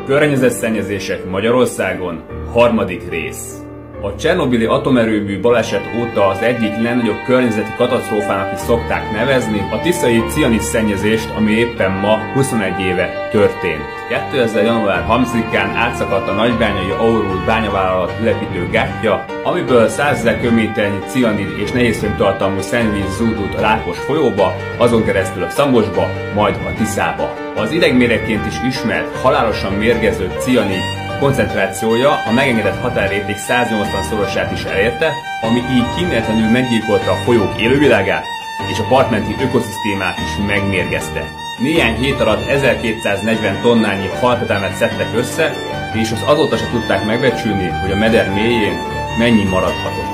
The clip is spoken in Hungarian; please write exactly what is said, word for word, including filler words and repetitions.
Környezetszennyezések Magyarországon, harmadik rész. A csernobili atomerőmű baleset óta az egyik legnagyobb környezeti katasztrófának is szokták nevezni a tiszai cianid szennyezést, ami éppen ma huszonegy éve történt. kétezer január harmincadikán átszakadt a nagybányai Aurul bányavállalat ülepítő gátja, amiből százezer köbméternyi cianid és nehézfém-tartalmú szennyvíz zúdult a Rákos folyóba, azon keresztül a Szamosba, majd a Tiszába. Az idegméregként is ismert, halálosan mérgező cianid koncentrációja a megengedett határérték száznyolcvan-szorosát is elérte, ami így kíméletlenül meggyilkolta a folyók élővilágát, és a partmenti ökoszisztémát is megmérgezte. Néhány hét alatt ezerkétszáznegyven tonnányi halkötelmet szedtek össze, és az azóta se tudták megbecsülni, hogy a meder mélyén mennyi maradhatott.